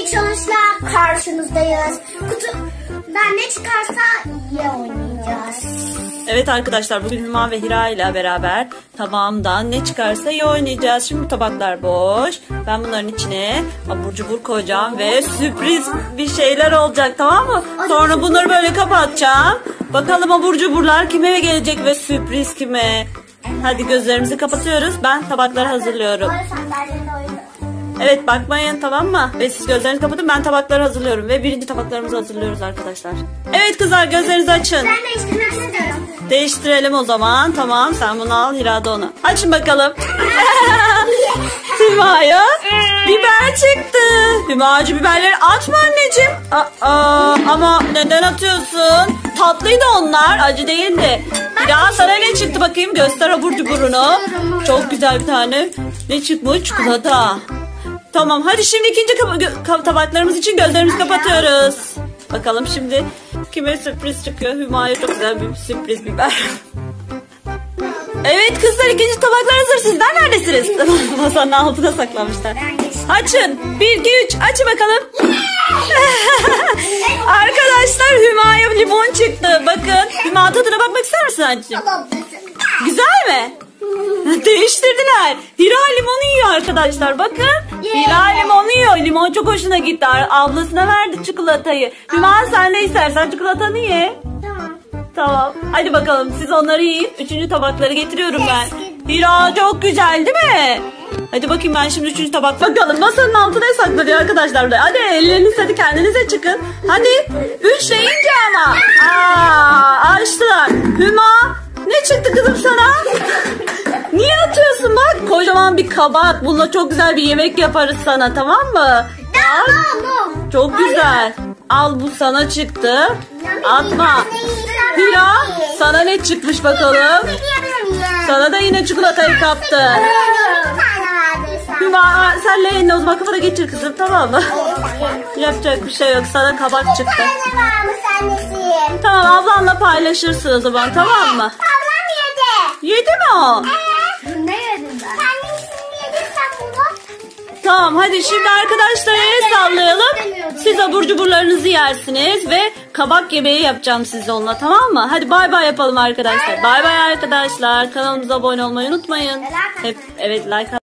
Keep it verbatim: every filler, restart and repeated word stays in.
yeni challenge'la karşınızdayız. Kutudan ne çıkarsa iyi oynayacağız. Evet arkadaşlar, bugün Hüma ve Hira ile beraber tabağımdan ne çıkarsa iyi oynayacağız. Şimdi bu tabaklar boş. Ben bunların içine abur cubur koyacağım ve sürpriz bir şeyler olacak, tamam mı? Sonra bunları böyle kapatacağım. Bakalım abur cuburlar kime gelecek ve sürpriz kime? Hadi gözlerimizi kapatıyoruz. Ben tabakları hazırlıyorum. Evet, bakmayın, tamam mı? Ve siz gözlerinizi kapatın, ben tabakları hazırlıyorum. Ve birinci tabaklarımızı hazırlıyoruz arkadaşlar. Evet kızlar, gözlerinizi açın. Ben değiştirmek istiyorum. Değiştirelim o zaman. Tamam, sen bunu al, Hira da onu. Açın bakalım. Hüma'ya biber çıktı. Hüma, acı biberleri atma anneciğim. Aa, ama neden atıyorsun? Tatlıydı onlar, acı değildi. Hira, sana ne çıktı bakayım? Göster abur cuburunu. Çok güzel bir tane. Ne çıkmış? Çikolata. Tamam, hadi şimdi ikinci tabaklarımız için gözlerimizi kapatıyoruz. Bakalım şimdi kime sürpriz çıkıyor? Hüma'ya çok güzel bir sürpriz biber. Evet kızlar, ikinci tabaklar hazır. Sizler neredesiniz? Masanın altına saklamışlar. Açın. Bir, iki, üç. Açın bakalım. Arkadaşlar, Hüma'ya limon çıktı. Bakın. Hüma, tadına bakmak ister misin anneciğim? Güzel mi? Değiştirdiler. Hira limonu yiyor arkadaşlar. Bakın. Hira limonu yiyor. Limon çok hoşuna gitti. Ablasına verdi çikolatayı. Hüma, sen ne istersen çikolatanı ye. Tamam. Tamam. Hadi bakalım, siz onları yiyin. Üçüncü tabakları getiriyorum ben. Hira, çok güzel değil mi? Hadi bakayım, ben şimdi üçüncü tabak. Bakalım masanın altına saklanıyor arkadaşlar. Hadi elleriniz, hadi kendinize çıkın. Hadi. Üç deyince ama. Aa, açtılar. Hüma, ne çıktı kızım sana? Niye atıyorsun bak? Kocaman bir kabak. Bununla çok güzel bir yemek yaparız sana, tamam mı? Al. Çok güzel. Al, bu sana çıktı. Atma. Hira, sana ne çıkmış bakalım? Sana da yine çikolatayı kaptı. Hüma, sen leğenle o zaman kafana geçir kızım, tamam mı? Yapacak bir şey yok, sana kabak çıktı. Tamam, ablanla paylaşırsın o zaman, tamam mı? Ablam yedi. Yedi mi o? Ne yedim ben? Kendisini yedirsen bunu. Tamam, hadi şimdi arkadaşlar el sallayalım. Siz abur cuburlarınızı yersiniz ve kabak yemeği yapacağım sizle onunla, tamam mı? Hadi bay bay yapalım arkadaşlar. Bay bay arkadaşlar. Kanalımıza abone olmayı unutmayın. Hep evet, like